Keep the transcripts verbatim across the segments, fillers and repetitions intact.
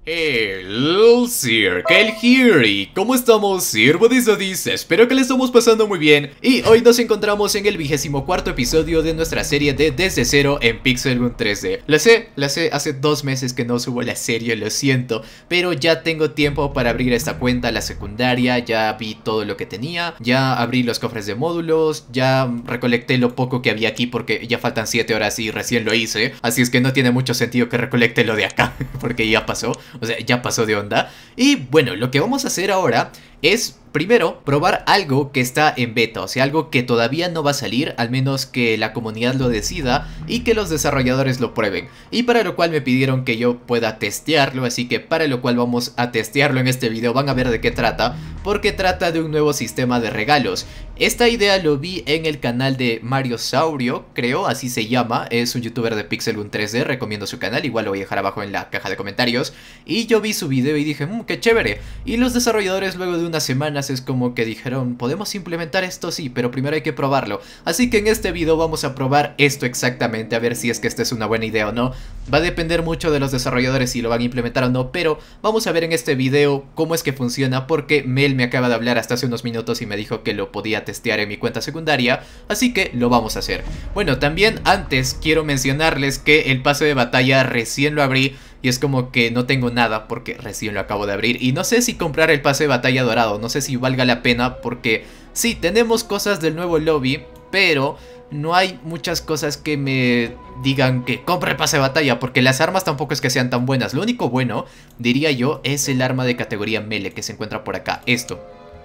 El Sir Kyle here, y ¿cómo estamos, Sir Bodizodis? Espero que le estamos pasando muy bien. Y hoy nos encontramos en el vigésimo cuarto episodio de nuestra serie de Desde Cero en Pixelgun tres D. Lo sé, lo sé, hace dos meses que no subo la serie, lo siento, pero ya tengo tiempo para abrir esta cuenta, la secundaria. Ya vi todo lo que tenía, ya abrí los cofres de módulos, ya recolecté lo poco que había aquí porque ya faltan siete horas y recién lo hice. Así es que no tiene mucho sentido que recolecte lo de acá, porque ya pasó. O sea, ya pasó de onda. Y bueno, lo que vamos a hacer ahora es, primero, probar algo que está en beta. O sea, algo que todavía no va a salir, al menos que la comunidad lo decida y que los desarrolladores lo prueben. Y para lo cual me pidieron que yo pueda testearlo, así que para lo cual vamos a testearlo en este video. Van a ver de qué trata, porque trata de un nuevo sistema de regalos. Esta idea lo vi en el canal de Mario Saurio, creo, así se llama. Es un youtuber de Pixelgun tres D, recomiendo su canal, igual lo voy a dejar abajo en la caja de comentarios. Y yo vi su video y dije, mmm, qué chévere. Y los desarrolladores luego de unas semanas es como que dijeron, podemos implementar esto, sí, pero primero hay que probarlo. Así que en este video vamos a probar esto exactamente, a ver si es que esta es una buena idea o no. Va a depender mucho de los desarrolladores si lo van a implementar o no, pero vamos a ver en este video cómo es que funciona, porque Mel me acaba de hablar hasta hace unos minutos y me dijo que lo podía testear en mi cuenta secundaria, así que lo vamos a hacer. Bueno, también antes quiero mencionarles que el pase de batalla recién lo abrí y es como que no tengo nada porque recién lo acabo de abrir y no sé si comprar el pase de batalla dorado, no sé si valga la pena porque sí, tenemos cosas del nuevo lobby, pero no hay muchas cosas que me digan que compre el pase de batalla, porque las armas tampoco es que sean tan buenas. Lo único bueno, diría yo, es el arma de categoría melee que se encuentra por acá, esto.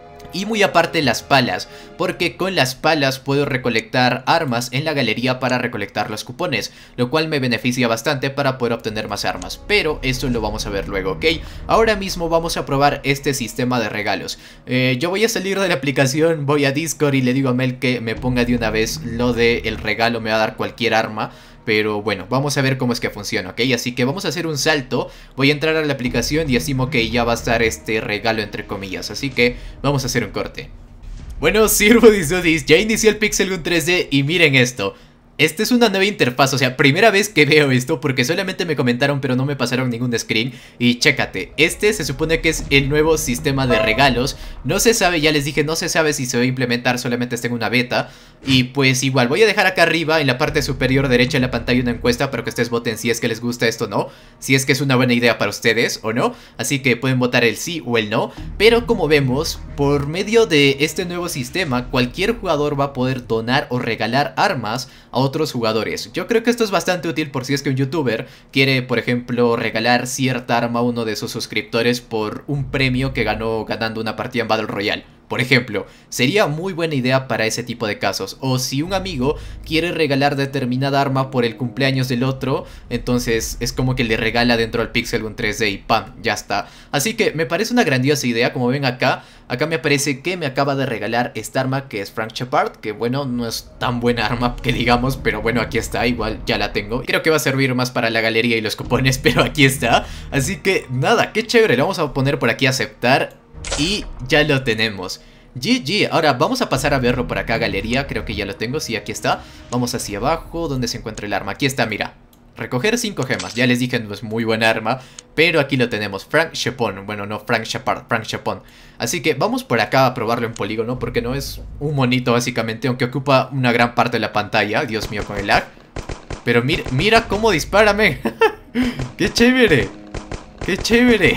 Y muy aparte las palas, porque con las palas puedo recolectar armas en la galería para recolectar los cupones, lo cual me beneficia bastante para poder obtener más armas, pero eso lo vamos a ver luego, ¿ok? Ahora mismo vamos a probar este sistema de regalos. eh, Yo voy a salir de la aplicación, voy a Discord y le digo a Mel que me ponga de una vez lo de el regalo, me va a dar cualquier arma. Pero bueno, vamos a ver cómo es que funciona, ¿ok? Así que vamos a hacer un salto. Voy a entrar a la aplicación y estimo que ya va a estar este regalo entre comillas. Así que vamos a hacer un corte. Bueno, Sir Bodizodis, ya inicié el Pixelgun tres D y miren esto. Esta es una nueva interfaz, o sea, primera vez que veo esto porque solamente me comentaron pero no me pasaron ningún screen. Y chécate, este se supone que es el nuevo sistema de regalos. No se sabe, ya les dije, no se sabe si se va a implementar, solamente está en una beta. Y pues igual, voy a dejar acá arriba en la parte superior derecha de la pantalla una encuesta para que ustedes voten si es que les gusta esto o no, si es que es una buena idea para ustedes o no. Así que pueden votar el sí o el no. Pero como vemos, por medio de este nuevo sistema, cualquier jugador va a poder donar o regalar armas a otros jugadores. Yo creo que esto es bastante útil por si es que un youtuber quiere, por ejemplo, regalar cierta arma a uno de sus suscriptores por un premio que ganó ganando una partida en Battle Royale. Por ejemplo, sería muy buena idea para ese tipo de casos. O si un amigo quiere regalar determinada arma por el cumpleaños del otro, entonces es como que le regala dentro del Pixelgun tres D y ¡pam! Ya está. Así que me parece una grandiosa idea. Como ven acá, acá me aparece que me acaba de regalar esta arma que es Frank Shepard, que bueno, no es tan buena arma que digamos, pero bueno, aquí está, igual ya la tengo. Creo que va a servir más para la galería y los cupones, pero aquí está. Así que nada, qué chévere, le vamos a poner por aquí aceptar. Y ya lo tenemos. G G, ahora vamos a pasar a verlo por acá, galería, creo que ya lo tengo, sí, aquí está. Vamos hacia abajo, donde se encuentra el arma, aquí está, mira. Recoger cinco gemas, ya les dije, no es muy buena arma, pero aquí lo tenemos, Frank Shepard, bueno, no Frank Shepard, Frank Shepard. Así que vamos por acá a probarlo en polígono, porque no es un monito básicamente, aunque ocupa una gran parte de la pantalla. Dios mío, con el lag. Pero mira, mira cómo dispárame. ¡Qué chévere! ¡Qué chévere!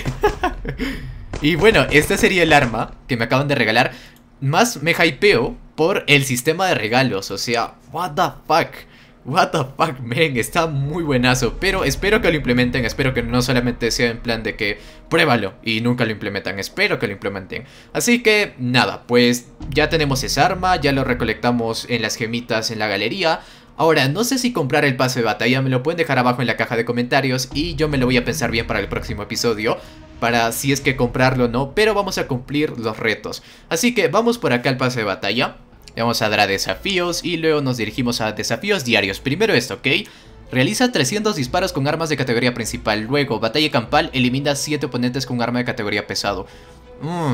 Y bueno, esta sería el arma que me acaban de regalar. Más me hypeo por el sistema de regalos. O sea, what the fuck. What the fuck, man, está muy buenazo. Pero espero que lo implementen. Espero que no solamente sea en plan de que pruébalo y nunca lo implementan. Espero que lo implementen. Así que nada, pues ya tenemos esa arma. Ya lo recolectamos en las gemitas en la galería. Ahora, no sé si comprar el pase de batalla, me lo pueden dejar abajo en la caja de comentarios y yo me lo voy a pensar bien para el próximo episodio, para si es que comprarlo o no, pero vamos a cumplir los retos. Así que vamos por acá al pase de batalla, le vamos a dar a desafíos y luego nos dirigimos a desafíos diarios. Primero esto, ¿ok? Realiza trescientos disparos con armas de categoría principal, luego batalla campal, elimina siete oponentes con arma de categoría pesado. Mmm...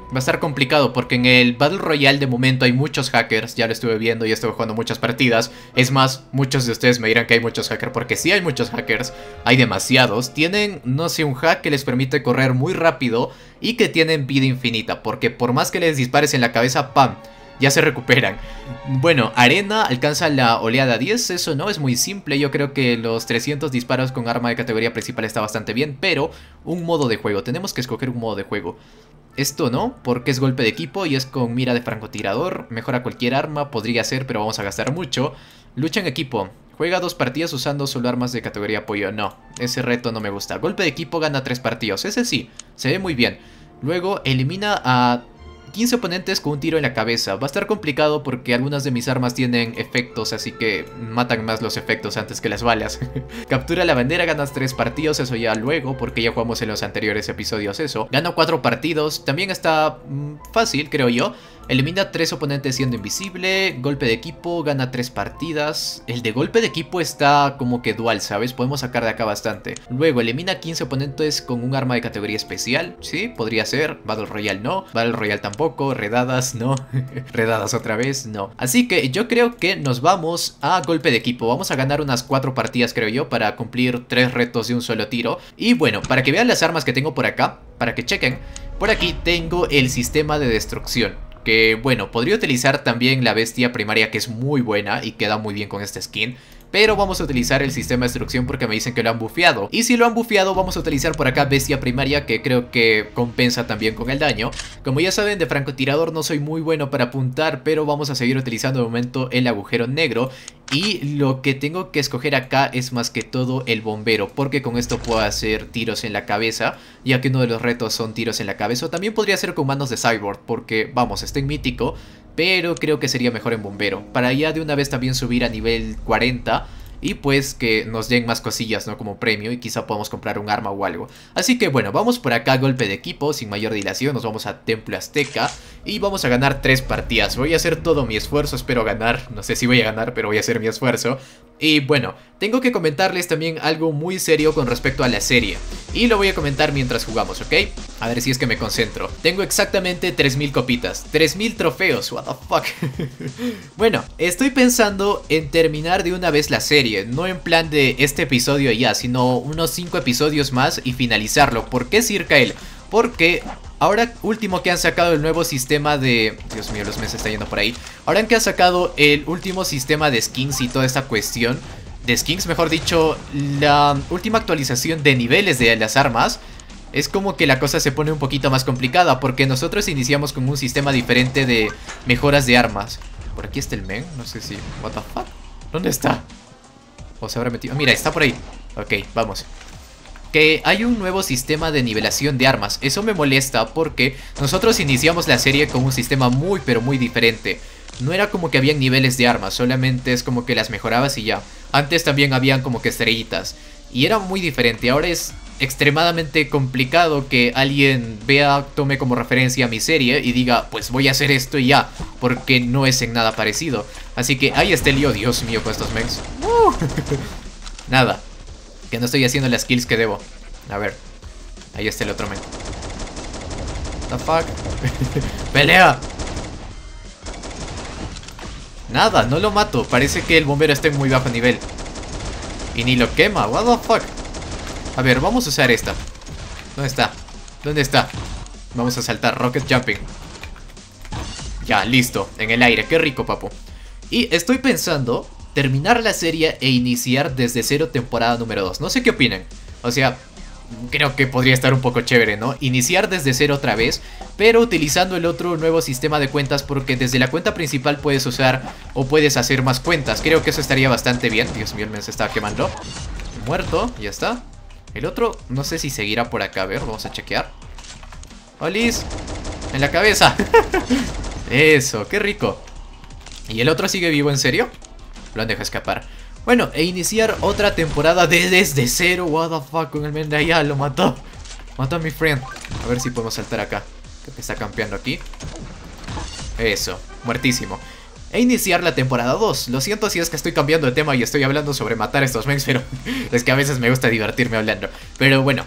Va a estar complicado porque en el Battle Royale de momento hay muchos hackers. Ya lo estuve viendo y estuve jugando muchas partidas. Es más, muchos de ustedes me dirán que hay muchos hackers, porque sí hay muchos hackers. Hay demasiados. Tienen, no sé, un hack que les permite correr muy rápido y que tienen vida infinita, porque por más que les dispares en la cabeza, ¡pam!, ya se recuperan. Bueno, Arena alcanza la oleada diez, eso no es muy simple. Yo creo que los trescientos disparos con arma de categoría principal está bastante bien, pero un modo de juego, tenemos que escoger un modo de juego. Esto no, porque es golpe de equipo y es con mira de francotirador. Mejora cualquier arma, podría ser, pero vamos a gastar mucho. Lucha en equipo. Juega dos partidas usando solo armas de categoría apoyo. No, ese reto no me gusta. Golpe de equipo gana tres partidos. Ese sí, se ve muy bien. Luego elimina a quince oponentes con un tiro en la cabeza. Va a estar complicado porque algunas de mis armas tienen efectos, así que matan más los efectos antes que las balas. Captura la bandera, ganas tres partidos, eso ya luego, porque ya jugamos en los anteriores episodios eso. Gano cuatro partidos, también está mmm, fácil, creo yo. Elimina tres oponentes siendo invisible. Golpe de equipo, gana tres partidas. El de golpe de equipo está como que dual, ¿sabes? Podemos sacar de acá bastante. Luego, elimina quince oponentes con un arma de categoría especial. Sí, podría ser. Battle Royale no. Battle Royale tampoco. Redadas no. Redadas otra vez no. Así que yo creo que nos vamos a golpe de equipo. Vamos a ganar unas cuatro partidas, creo yo, para cumplir tres retos de un solo tiro. Y bueno, para que vean las armas que tengo por acá, para que chequen, por aquí tengo el sistema de destrucción. Que bueno, podría utilizar también la bestia primaria, que es muy buena y queda muy bien con esta skin. Pero vamos a utilizar el sistema de destrucción porque me dicen que lo han bufeado. Y si lo han bufeado, vamos a utilizar por acá bestia primaria, que creo que compensa también con el daño. Como ya saben, de francotirador no soy muy bueno para apuntar, pero vamos a seguir utilizando de momento el agujero negro. Y lo que tengo que escoger acá es más que todo el bombero, porque con esto puedo hacer tiros en la cabeza, ya que uno de los retos son tiros en la cabeza. O también podría ser con manos de Cyborg, porque vamos, está en mítico, pero creo que sería mejor en bombero, para ya de una vez también subir a nivel cuarenta. Y pues que nos den más cosillas, ¿no? Como premio, y quizá podamos comprar un arma o algo. Así que bueno, vamos por acá, golpe de equipo, sin mayor dilación. Nos vamos a Templo Azteca y vamos a ganar tres partidas. Voy a hacer todo mi esfuerzo, espero ganar. No sé si voy a ganar, pero voy a hacer mi esfuerzo. Y bueno, tengo que comentarles también algo muy serio con respecto a la serie. Y lo voy a comentar mientras jugamos, ¿ok? A ver si es que me concentro. Tengo exactamente tres mil copitas, tres mil trofeos, what the fuck. Bueno, estoy pensando en terminar de una vez la serie. No en plan de este episodio ya, sino unos cinco episodios más y finalizarlo. ¿Por qué Sirkael? Porque ahora último que han sacado el nuevo sistema de... Dios mío, los meses están yendo por ahí. Ahora que han sacado el último sistema de skins y toda esta cuestión de skins, mejor dicho, la última actualización de niveles de las armas, es como que la cosa se pone un poquito más complicada, porque nosotros iniciamos con un sistema diferente de mejoras de armas. Por aquí está el men, no sé si... What the fuck? ¿Dónde está? ¿O se habrá metido? Mira, está por ahí. Ok, vamos. Que hay un nuevo sistema de nivelación de armas. Eso me molesta porque nosotros iniciamos la serie con un sistema muy pero muy diferente. No era como que habían niveles de armas, solamente es como que las mejorabas y ya. Antes también habían como que estrellitas y era muy diferente. Ahora es extremadamente complicado que alguien vea, tome como referencia a mi serie y diga, pues voy a hacer esto y ya, porque no es en nada parecido. Así que ahí está el lío, Dios mío, con estos mens. uh. Nada, que no estoy haciendo las kills que debo. A ver, ahí está el otro men. What the fuck. ¡Pelea! Nada, no lo mato. Parece que el bombero está en muy bajo nivel y ni lo quema, what the fuck. A ver, vamos a usar esta. ¿Dónde está? ¿Dónde está? Vamos a saltar, rocket jumping. Ya, listo, en el aire, qué rico, papu. Y estoy pensando terminar la serie e iniciar desde cero temporada número dos. No sé qué opinan. O sea, creo que podría estar un poco chévere, ¿no? Iniciar desde cero otra vez, pero utilizando el otro nuevo sistema de cuentas, porque desde la cuenta principal puedes usar o puedes hacer más cuentas. Creo que eso estaría bastante bien. Dios mío, el men se estaba quemando. Muerto, ya está. El otro, no sé si seguirá por acá. A ver, vamos a chequear. ¡Olis! ¡En la cabeza! Eso, qué rico. ¿Y el otro sigue vivo, en serio? Lo han dejado escapar. Bueno, e iniciar otra temporada de desde cero. What the fuck, con el men de allá, lo mató. Mató a mi friend. A ver si podemos saltar acá. Creo que está campeando aquí. Eso, muertísimo. E iniciar la temporada dos. Lo siento si es que estoy cambiando de tema y estoy hablando sobre matar a estos mens, pero es que a veces me gusta divertirme hablando. Pero bueno,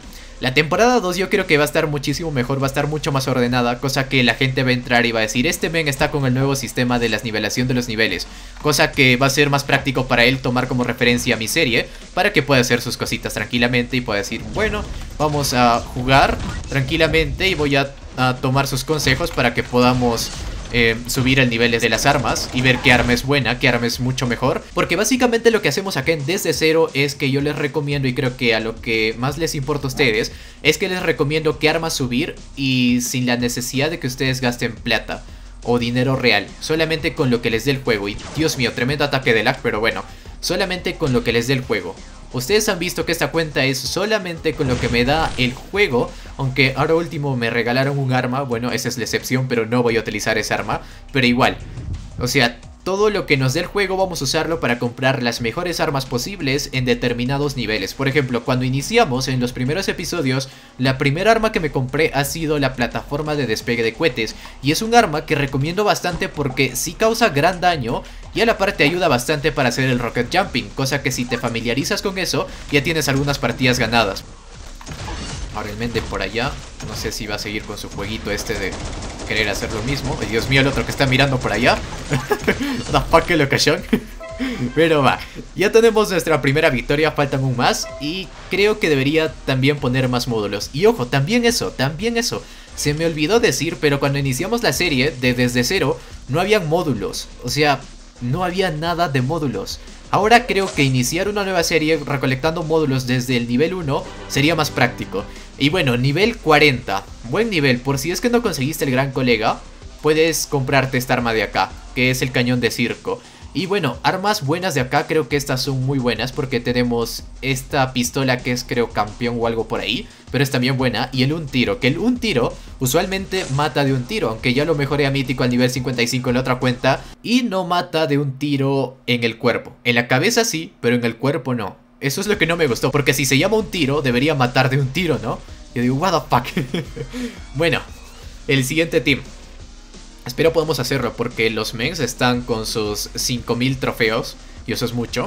La temporada dos yo creo que va a estar muchísimo mejor, va a estar mucho más ordenada, cosa que la gente va a entrar y va a decir, este men está con el nuevo sistema de la nivelación de los niveles, cosa que va a ser más práctico para él tomar como referencia a mi serie, para que pueda hacer sus cositas tranquilamente y pueda decir, bueno, vamos a jugar tranquilamente y voy a, a tomar sus consejos para que podamos... Eh, subir el nivel de las armas y ver qué arma es buena, qué arma es mucho mejor. Porque básicamente lo que hacemos acá en Desde Cero es que yo les recomiendo, y creo que a lo que más les importa a ustedes, es que les recomiendo qué armas subir y sin la necesidad de que ustedes gasten plata o dinero real, solamente con lo que les dé el juego. Y Dios mío, tremendo ataque de lag, pero bueno, solamente con lo que les dé el juego. Ustedes han visto que esta cuenta es solamente con lo que me da el juego, aunque ahora último me regalaron un arma, bueno, esa es la excepción, pero no voy a utilizar esa arma, pero igual, o sea, todo lo que nos dé el juego vamos a usarlo para comprar las mejores armas posibles en determinados niveles. Por ejemplo, cuando iniciamos en los primeros episodios, la primera arma que me compré ha sido la plataforma de despegue de cohetes. Y es un arma que recomiendo bastante porque sí causa gran daño y a la par te ayuda bastante para hacer el rocket jumping. Cosa que si te familiarizas con eso, ya tienes algunas partidas ganadas. Ahora el men de por allá, no sé si va a seguir con su jueguito este de querer hacer lo mismo. Ay, Dios mío, el otro que está mirando por allá. The fuck location. Pero va, ya tenemos nuestra primera victoria, faltan un más. Y creo que debería también poner más módulos. Y ojo, también eso, también eso. Se me olvidó decir, pero cuando iniciamos la serie de Desde Cero, no habían módulos. O sea, no había nada de módulos. Ahora creo que iniciar una nueva serie recolectando módulos desde el nivel uno sería más práctico. Y bueno, nivel cuarenta, buen nivel. Por si es que no conseguiste el gran colega, puedes comprarte esta arma de acá, que es el cañón de circo. Y bueno, armas buenas de acá, creo que estas son muy buenas porque tenemos esta pistola que es creo campeón o algo por ahí, pero es también buena. Y el un tiro, que el un tiro usualmente mata de un tiro, aunque ya lo mejoré a mítico al nivel cincuenta y cinco en la otra cuenta. Y no mata de un tiro en el cuerpo, en la cabeza sí, pero en el cuerpo no. Eso es lo que no me gustó, porque si se llama un tiro, debería matar de un tiro, ¿no? Yo digo, what the fuck. Bueno, el siguiente team. Espero podamos hacerlo porque los mens están con sus cinco mil trofeos y eso es mucho.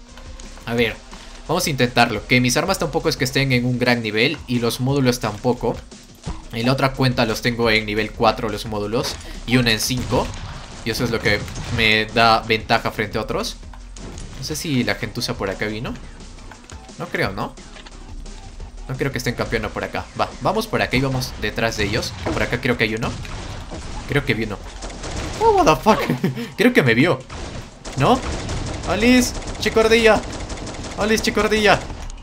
A ver, vamos a intentarlo. Que mis armas tampoco es que estén en un gran nivel y los módulos tampoco. En la otra cuenta los tengo en nivel cuatro los módulos y una en cinco. Y eso es lo que me da ventaja frente a otros. No sé si la gentuza por acá vino. No creo, ¿no? No creo que estén campeando por acá. Va, vamos por acá y vamos detrás de ellos. Por acá creo que hay uno. Creo que vino. Oh, what the fuck. Creo que me vio. ¿No? Alice, chico ardilla. Alice, chico ardilla.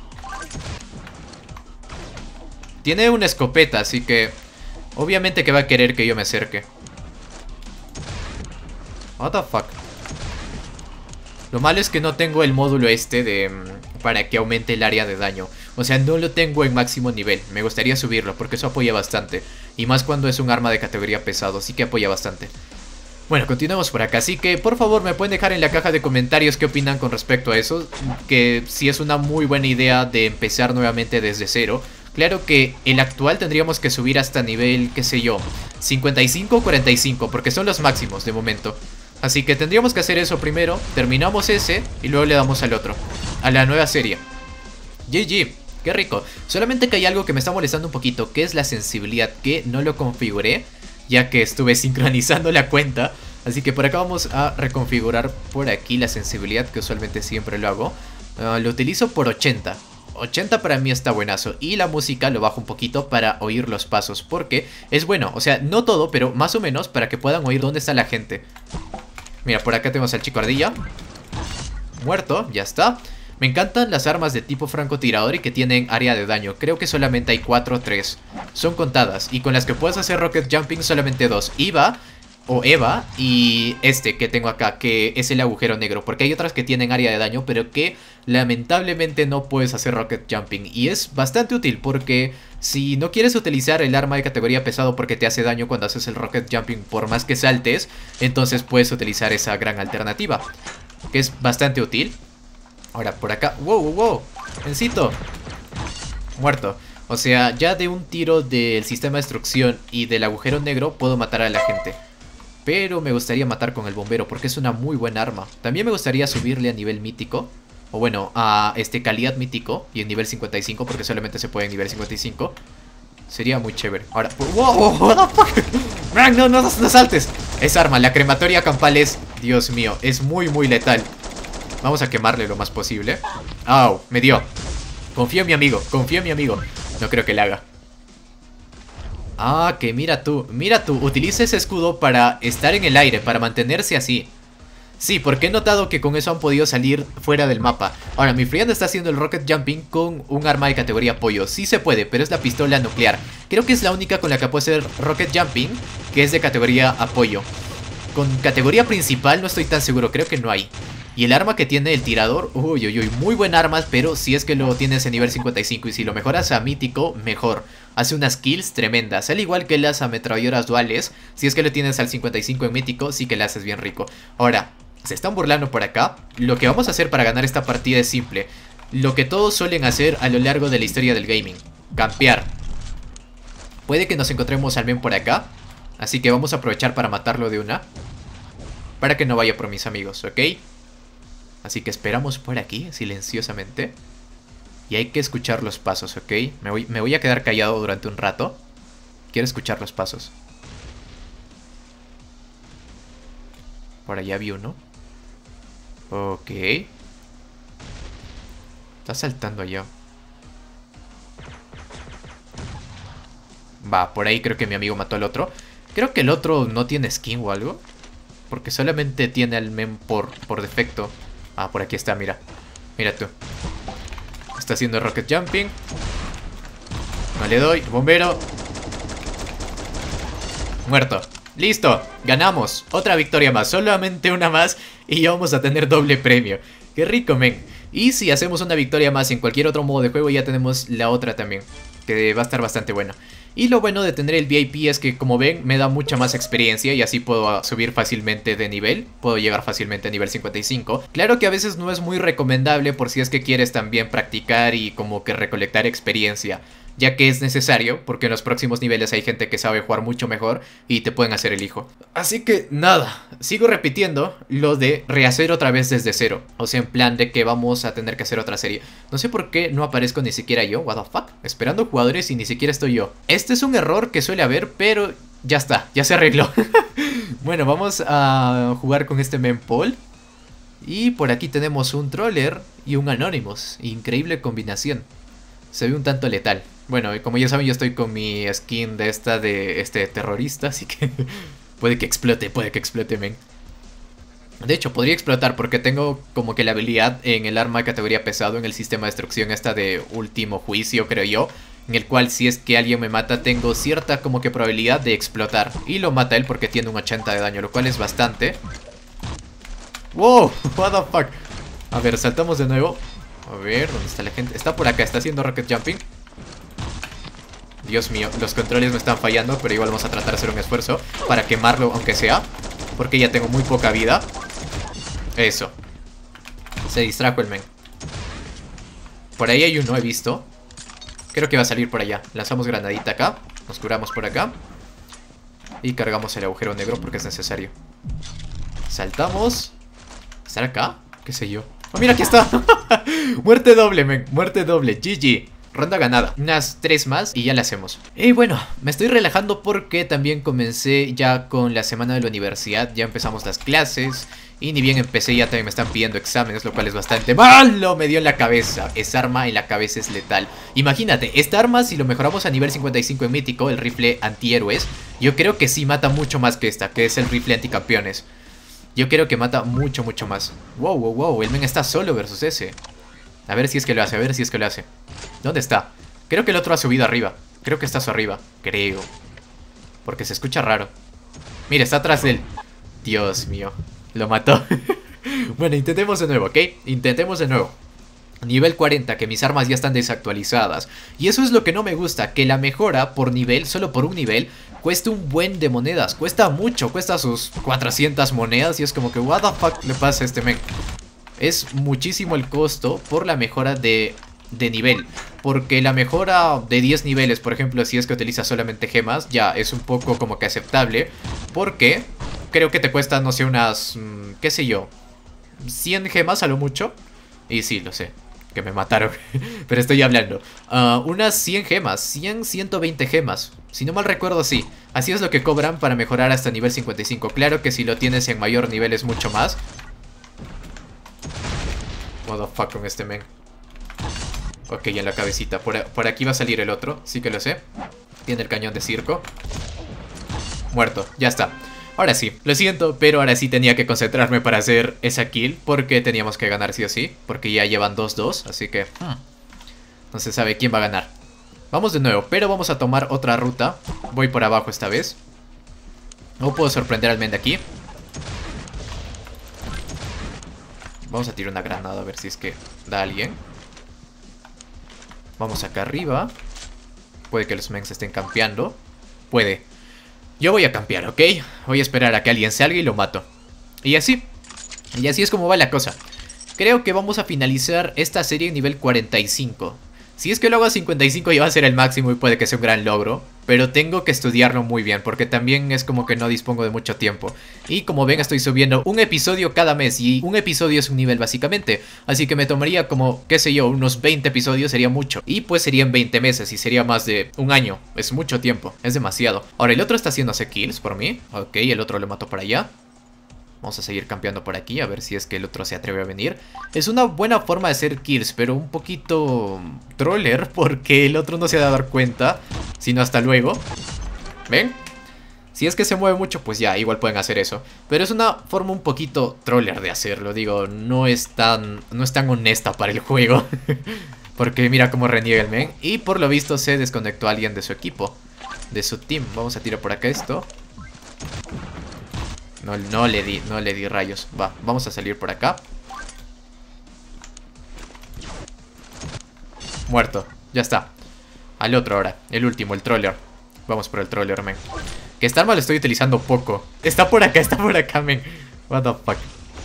Tiene una escopeta, así que obviamente que va a querer que yo me acerque. What the fuck. Lo malo es que no tengo el módulo este de para que aumente el área de daño. O sea, no lo tengo en máximo nivel. Me gustaría subirlo porque eso apoya bastante. Y más cuando es un arma de categoría pesado, así que apoya bastante. Bueno, continuemos por acá. Así que por favor me pueden dejar en la caja de comentarios qué opinan con respecto a eso. Que si es una muy buena idea de empezar nuevamente desde cero. Claro que el actual tendríamos que subir hasta nivel, qué sé yo, cincuenta y cinco o cuarenta y cinco, porque son los máximos de momento. Así que tendríamos que hacer eso primero, terminamos ese y luego le damos al otro, a la nueva serie. G G, qué rico. Solamente que hay algo que me está molestando un poquito, que es la sensibilidad, que no lo configuré, ya que estuve sincronizando la cuenta. Así que por acá vamos a reconfigurar por aquí la sensibilidad, que usualmente siempre lo hago. Uh, lo utilizo por ochenta. ochenta para mí está buenazo. Y la música lo bajo un poquito para oír los pasos, porque es bueno, o sea, no todo, pero más o menos para que puedan oír dónde está la gente. Mira, por acá tenemos al chico ardilla. Muerto, ya está. Me encantan las armas de tipo francotirador y que tienen área de daño. Creo que solamente hay cuatro o tres. Son contadas. Y con las que puedes hacer rocket jumping solamente dos. Eva o Eva y este que tengo acá, que es el agujero negro. Porque hay otras que tienen área de daño, pero que lamentablemente no puedes hacer rocket jumping. Y es bastante útil porque si no quieres utilizar el arma de categoría pesado porque te hace daño cuando haces el rocket jumping por más que saltes, entonces puedes utilizar esa gran alternativa, que es bastante útil. Ahora por acá, wow, wow, wow, Encito muerto. O sea, ya de un tiro del sistema de destrucción y del agujero negro puedo matar a la gente. Pero me gustaría matar con el bombero porque es una muy buena arma. También me gustaría subirle a nivel mítico. O bueno, a este calidad mítico y en nivel cincuenta y cinco, porque solamente se puede en nivel cincuenta y cinco. Sería muy chévere. Ahora, wow, what the fuck. Man, no, no, no, no saltes. Esa arma, la crematoria campal es, Dios mío, es muy, muy letal. Vamos a quemarle lo más posible. Au, me dio. Confío en mi amigo, confío en mi amigo. No creo que le haga. Ah, que mira tú, mira tú, utiliza ese escudo para estar en el aire, para mantenerse así. Sí, porque he notado que con eso han podido salir fuera del mapa. Ahora, mi friend está haciendo el rocket jumping con un arma de categoría apoyo. Sí se puede, pero es la pistola nuclear. Creo que es la única con la que puede hacer rocket jumping que es de categoría apoyo. Con categoría principal no estoy tan seguro, creo que no hay. Y el arma que tiene el tirador, uy, uy, uy, muy buen arma, pero si es que lo tienes en nivel cincuenta y cinco y si lo mejoras a mítico, mejor. Hace unas kills tremendas, al igual que las ametralladoras duales. Si es que lo tienes al cincuenta y cinco en mítico, sí que le haces bien rico. Ahora, se están burlando por acá. Lo que vamos a hacer para ganar esta partida es simple. Lo que todos suelen hacer a lo largo de la historia del gaming: campear. Puede que nos encontremos al men por acá, así que vamos a aprovechar para matarlo de una, para que no vaya por mis amigos, ¿ok? Así que esperamos por aquí, silenciosamente. Y hay que escuchar los pasos, ¿ok? Me voy, me voy a quedar callado durante un rato. Quiero escuchar los pasos. Por allá vi uno. Ok. Está saltando allá. Va, por ahí creo que mi amigo mató al otro. Creo que el otro no tiene skin o algo, porque solamente tiene al men por, por defecto. Ah, por aquí está, mira. Mira tú. Está haciendo rocket jumping. No le doy. Bombero. Muerto. Listo. Ganamos. Otra victoria más. Solamente una más y ya vamos a tener doble premio. Qué rico, men. Y si hacemos una victoria más en cualquier otro modo de juego, ya tenemos la otra también, que va a estar bastante bueno. Y lo bueno de tener el V I P es que, como ven, me da mucha más experiencia y así puedo subir fácilmente de nivel. Puedo llegar fácilmente a nivel cincuenta y cinco. Claro que a veces no es muy recomendable por si es que quieres también practicar y como que recolectar experiencia, ya que es necesario, porque en los próximos niveles hay gente que sabe jugar mucho mejor y te pueden hacer el hijo. Así que nada, sigo repitiendo lo de rehacer otra vez desde cero. O sea, en plan de que vamos a tener que hacer otra serie. No sé por qué no aparezco ni siquiera yo, what the fuck, esperando jugadores y ni siquiera estoy yo. Este es un error que suele haber, pero ya está, ya se arregló. Bueno, vamos a jugar con este Mempool. Y por aquí tenemos un Troller y un Anonymous. Increíble combinación. Se ve un tanto letal. Bueno, como ya saben, yo estoy con mi skin de esta de este terrorista, así que puede que explote, puede que explote, men. De hecho, podría explotar porque tengo como que la habilidad en el arma de categoría pesado, en el sistema de destrucción esta de último juicio, creo yo, en el cual si es que alguien me mata, tengo cierta como que probabilidad de explotar. Y lo mata él porque tiene un ochenta de daño, lo cual es bastante. ¡Wow! What the fuck. A ver, saltamos de nuevo. A ver, ¿dónde está la gente? Está por acá, está haciendo rocket jumping. Dios mío, los controles me están fallando, pero igual vamos a tratar de hacer un esfuerzo para quemarlo, aunque sea, porque ya tengo muy poca vida. Eso. Se distrajo el men. Por ahí hay uno, he visto. Creo que va a salir por allá. Lanzamos granadita acá. Nos curamos por acá. Y cargamos el agujero negro porque es necesario. Saltamos. ¿Estará acá? ¿Qué sé yo? ¡Oh, mira, aquí está! Muerte doble, men. Muerte doble. G G. Ronda ganada. Unas tres más y ya la hacemos. Y bueno, me estoy relajando porque también comencé ya con la semana de la universidad. Ya empezamos las clases. Y ni bien empecé, ya también me están pidiendo exámenes, lo cual es bastante malo. Me dio en la cabeza. Esa arma en la cabeza es letal. Imagínate, esta arma, si lo mejoramos a nivel cincuenta y cinco en mítico, el rifle antihéroes, yo creo que sí mata mucho más que esta, que es el rifle anticampeones. Yo creo que mata mucho, mucho más. Wow, wow, wow, el men está solo versus ese. A ver si es que lo hace, a ver si es que lo hace. ¿Dónde está? Creo que el otro ha subido arriba. Creo que está a su arriba, creo. Porque se escucha raro. Mira, está atrás de él. Dios mío, lo mató. Bueno, intentemos de nuevo, ¿ok? Intentemos de nuevo. Nivel cuarenta, que mis armas ya están desactualizadas. Y eso es lo que no me gusta, que la mejora por nivel, solo por un nivel, cuesta un buen de monedas. Cuesta mucho, cuesta sus cuatrocientas monedas. Y es como que, what the fuck le pasa a este men. Es muchísimo el costo por la mejora de, de nivel. Porque la mejora de diez niveles, por ejemplo, si es que utilizas solamente gemas, ya es un poco como que aceptable. Porque creo que te cuesta, no sé, unas, mmm, qué sé yo, cien gemas a lo mucho. Y sí, lo sé, que me mataron. Pero estoy hablando. Uh, unas cien gemas, cien, ciento veinte gemas. Si no mal recuerdo, sí. Así es lo que cobran para mejorar hasta nivel cincuenta y cinco. Claro que si lo tienes en mayor nivel es mucho más. What the fuck con este men. Ok, en la cabecita. Por, por aquí va a salir el otro, sí que lo sé. Tiene el cañón de circo. Muerto, ya está. Ahora sí, lo siento, pero ahora sí tenía que concentrarme para hacer esa kill. Porque teníamos que ganar sí o sí. Porque ya llevan dos dos, así que hmm, no se sabe quién va a ganar. Vamos de nuevo, pero vamos a tomar otra ruta. Voy por abajo esta vez. No puedo sorprender al men de aquí. Vamos a tirar una granada a ver si es que da a alguien. Vamos acá arriba. Puede que los men se estén campeando. Puede. Yo voy a campear, ¿ok? Voy a esperar a que alguien salga y lo mato. Y así. Y así es como va la cosa. Creo que vamos a finalizar esta serie en nivel cuarenta y cinco. Si es que lo hago a cincuenta y cinco ya va a ser el máximo y puede que sea un gran logro. Pero tengo que estudiarlo muy bien porque también es como que no dispongo de mucho tiempo. Y como ven estoy subiendo un episodio cada mes y un episodio es un nivel básicamente. Así que me tomaría como, qué sé yo, unos veinte episodios sería mucho. Y pues serían veinte meses y sería más de un año. Es mucho tiempo, es demasiado. Ahora el otro está haciéndose kills por mí. Ok, el otro lo mato por allá. Vamos a seguir campeando por aquí, a ver si es que el otro se atreve a venir. Es una buena forma de hacer kills, pero un poquito troller, porque el otro no se va a dar cuenta, sino hasta luego. ¿Ven? Si es que se mueve mucho, pues ya, igual pueden hacer eso. Pero es una forma un poquito troller de hacerlo, digo, no es tan, no es tan honesta para el juego. Porque mira cómo reniega el men. Y por lo visto se desconectó a alguien de su equipo, de su team. Vamos a tirar por acá esto. No, no le di, no le di rayos. Va, vamos a salir por acá. Muerto, ya está. Al otro ahora, el último, el troller. Vamos por el troller, men. Que esta arma lo estoy utilizando poco. Está por acá, está por acá, men. What the fuck.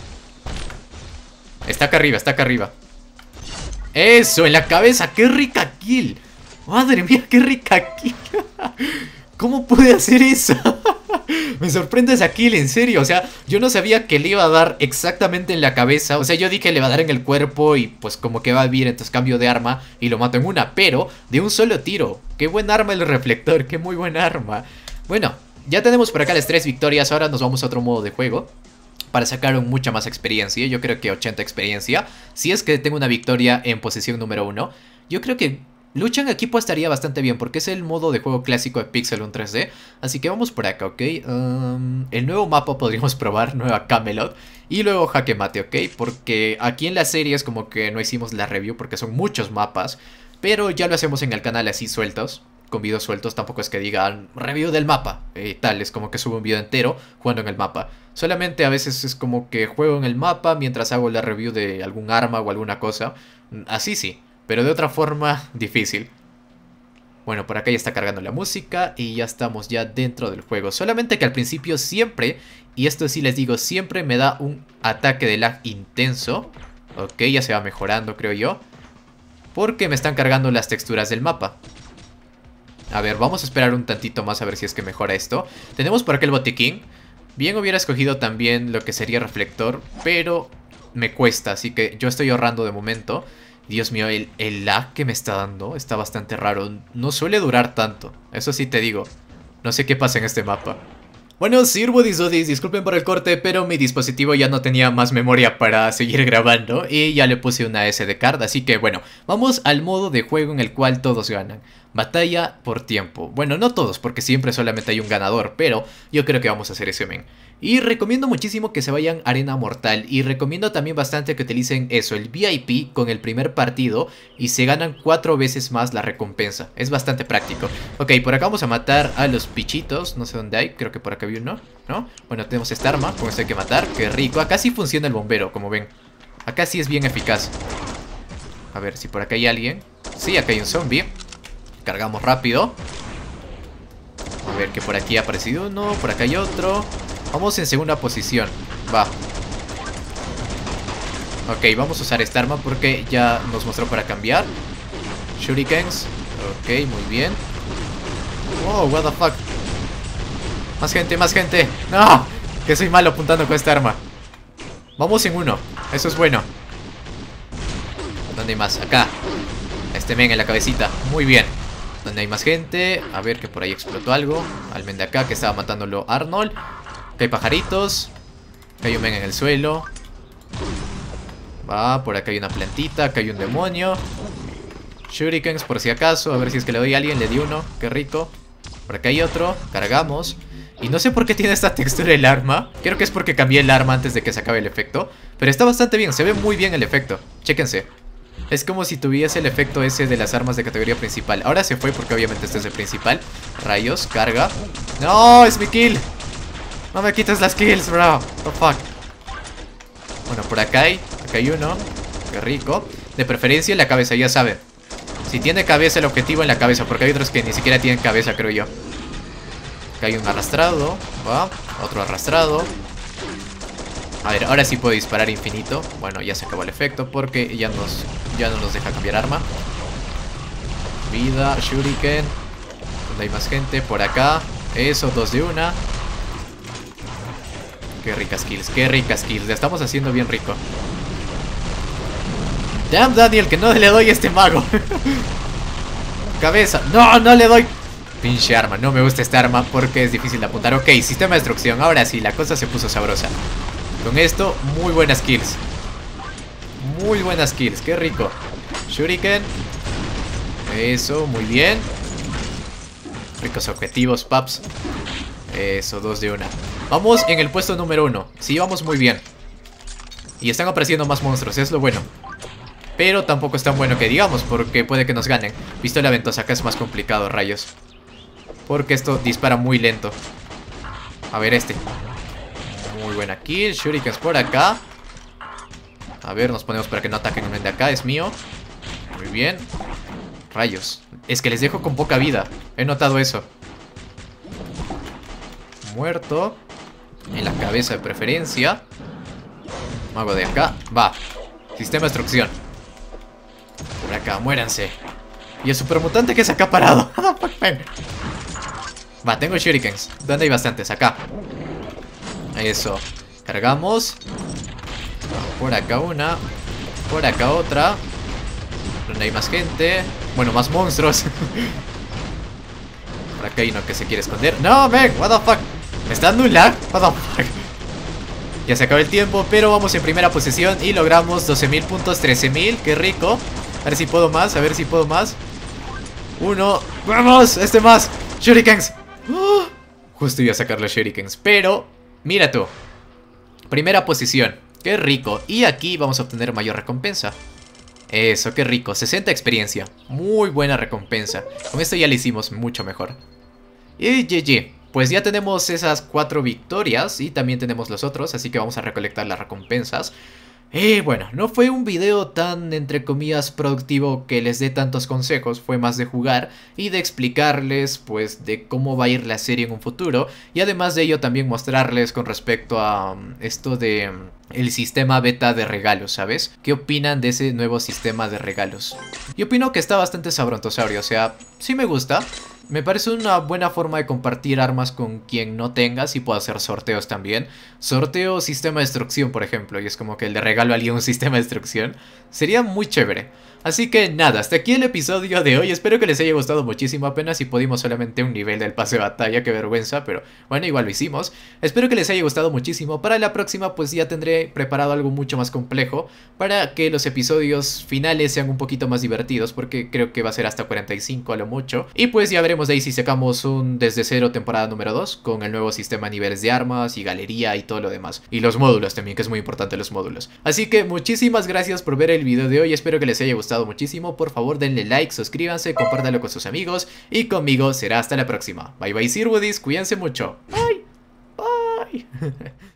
Está acá arriba, está acá arriba. Eso, en la cabeza, qué rica kill. Madre mía, qué rica kill. ¿Cómo pude hacer eso? Me sorprende esa kill, en serio. O sea, yo no sabía que le iba a dar exactamente en la cabeza. O sea, yo dije que le va a dar en el cuerpo y pues como que va a vivir, entonces cambio de arma y lo mato en una. Pero de un solo tiro. Qué buen arma el reflector, qué muy buen arma. Bueno, ya tenemos por acá las tres victorias. Ahora nos vamos a otro modo de juego para sacar mucha más experiencia. Yo creo que ochenta experiencia. Si es que tengo una victoria en posición número uno. Yo creo que lucha en equipo estaría bastante bien porque es el modo de juego clásico de Pixelgun tres D. Así que vamos por acá, ¿ok? Um, el nuevo mapa podríamos probar, nueva Camelot. Y luego Jaque Mate, ¿ok? Porque aquí en la serie es como que no hicimos la review porque son muchos mapas. Pero ya lo hacemos en el canal así sueltos, con videos sueltos. Tampoco es que digan review del mapa y eh, tal, es como que subo un video entero jugando en el mapa. Solamente a veces es como que juego en el mapa mientras hago la review de algún arma o alguna cosa. Así sí. Pero de otra forma, difícil. Bueno, por acá ya está cargando la música y ya estamos ya dentro del juego. Solamente que al principio siempre, y esto sí les digo, siempre me da un ataque de lag intenso. Ok, ya se va mejorando, creo yo. Porque me están cargando las texturas del mapa. A ver, vamos a esperar un tantito más a ver si es que mejora esto. Tenemos por acá el botiquín. Bien hubiera escogido también lo que sería reflector, pero me cuesta, así que yo estoy ahorrando de momento. Dios mío, el, el lag que me está dando está bastante raro. No suele durar tanto, eso sí te digo. No sé qué pasa en este mapa. Bueno, Sirbodisodis, disculpen por el corte, pero mi dispositivo ya no tenía más memoria para seguir grabando y ya le puse una S D card, así que bueno, vamos al modo de juego en el cual todos ganan. Batalla por tiempo. Bueno, no todos, porque siempre solamente hay un ganador, pero yo creo que vamos a hacer ese men. Y recomiendo muchísimo que se vayan a Arena Mortal y recomiendo también bastante que utilicen eso, el V I P con el primer partido y se ganan cuatro veces más la recompensa. Es bastante práctico. Ok, por acá vamos a matar a los bichitos, no sé dónde hay, creo que por acá había uno, ¿no? Bueno, tenemos esta arma, con esto hay que matar, qué rico. Acá sí funciona el bombero, como ven. Acá sí es bien eficaz. A ver si por acá hay alguien. Sí, acá hay un zombie. Cargamos rápido. A ver que por aquí ha aparecido uno, por acá hay otro. Vamos en segunda posición. Va. Ok, vamos a usar esta arma porque ya nos mostró para cambiar. Shurikens. Ok, muy bien. Oh, what the fuck. Más gente, más gente. No, que soy malo apuntando con esta arma. Vamos en uno, eso es bueno. ¿Dónde hay más? Acá. Este men en la cabecita. Muy bien. ¿Dónde hay más gente? A ver, que por ahí explotó algo. Al men de acá que estaba matándolo Arnold. Acá hay pajaritos. Acá hay un men en el suelo. Va, por acá hay una plantita. Acá hay un demonio. Shurikens por si acaso. A ver si es que le doy a alguien. Le di uno. Qué rico. Por acá hay otro. Cargamos. Y no sé por qué tiene esta textura el arma. Creo que es porque cambié el arma antes de que se acabe el efecto. Pero está bastante bien. Se ve muy bien el efecto. Chéquense. Es como si tuviese el efecto ese de las armas de categoría principal. Ahora se fue porque obviamente este es el principal. Rayos, carga. ¡No! ¡Es mi kill! No me quites las kills, bro. Oh, fuck. Bueno, por acá hay. Acá hay uno. Qué rico. De preferencia en la cabeza, ya saben. Si tiene cabeza, el objetivo en la cabeza. Porque hay otros que ni siquiera tienen cabeza, creo yo. Acá hay un arrastrado. Va. Otro arrastrado. A ver, ahora sí puedo disparar infinito. Bueno, ya se acabó el efecto porque ya, nos, ya no nos deja cambiar arma. Vida, shuriken. ¿Dónde hay más gente? Por acá. Eso, dos de una. Qué ricas kills, qué ricas kills. La estamos haciendo bien rico. Damn, Daniel, que no le doy a este mago. Cabeza. No, no le doy. Pinche arma, no me gusta esta arma porque es difícil de apuntar. Ok, sistema de destrucción. Ahora sí, la cosa se puso sabrosa. Con esto, muy buenas kills. Muy buenas kills, qué rico. Shuriken. Eso, muy bien. Ricos objetivos, paps. Eso, dos de una. Vamos en el puesto número uno. Sí, vamos muy bien. Y están apareciendo más monstruos, es lo bueno. Pero tampoco es tan bueno que digamos, porque puede que nos ganen. Pistola ventosa, acá es más complicado, rayos. Porque esto dispara muy lento. A ver este. Muy buena kill, shurikens por acá. A ver, nos ponemos para que no ataquen el de acá, es mío. Muy bien. Rayos, es que les dejo con poca vida. He notado eso. Muerto. En la cabeza de preferencia. Mago de acá, va. Sistema de destrucción. Por acá, muéranse. Y el supermutante que es acá parado. Va, tengo shurikens. ¿Dónde hay bastantes? Acá. Eso. Cargamos. Por acá una. Por acá otra. Donde hay más gente. Bueno, más monstruos. Por acá hay uno que se quiere esconder. No, man, what the fuck. ¿Me está dando un lag? What the fuck. Ya se acabó el tiempo, pero vamos en primera posición y logramos doce mil puntos, trece mil. Qué rico. A ver si puedo más, a ver si puedo más. Uno. ¡Vamos! Este más. Shurikens. ¡Oh! Justo iba a sacar los shurikens, pero mira tú. Primera posición. Qué rico. Y aquí vamos a obtener mayor recompensa. Eso, qué rico. sesenta experiencia. Muy buena recompensa. Con esto ya le hicimos mucho mejor. Y G G. Pues ya tenemos esas cuatro victorias y también tenemos los otros, así que vamos a recolectar las recompensas. Y bueno, no fue un video tan, entre comillas, productivo que les dé tantos consejos, fue más de jugar y de explicarles, pues, de cómo va a ir la serie en un futuro. Y además de ello también mostrarles con respecto a um, esto de um, el sistema beta de regalos, ¿sabes? ¿Qué opinan de ese nuevo sistema de regalos? Yo opino que está bastante sabrontosaurio, o sea, sí me gusta. Me parece una buena forma de compartir armas con quien no tengas y puedo hacer sorteos también. Sorteo sistema de destrucción, por ejemplo, y es como que le regalo a alguien un sistema de destrucción. Sería muy chévere. Así que nada, hasta aquí el episodio de hoy. Espero que les haya gustado muchísimo, apenas si pudimos solamente un nivel del pase de batalla, qué vergüenza, pero bueno, igual lo hicimos. Espero que les haya gustado muchísimo. Para la próxima pues ya tendré preparado algo mucho más complejo para que los episodios finales sean un poquito más divertidos, porque creo que va a ser hasta cuarenta y cinco a lo mucho. Y pues ya veremos de ahí si sacamos un Desde Cero temporada número dos con el nuevo sistema de niveles de armas y galería y todo lo demás. Y los módulos también, que es muy importante los módulos. Así que muchísimas gracias por ver el video de hoy, espero que les haya gustado muchísimo. Por favor denle like, suscríbanse, compártanlo con sus amigos y conmigo será hasta la próxima. Bye bye Sirbudis, cuídense mucho. Bye. Bye.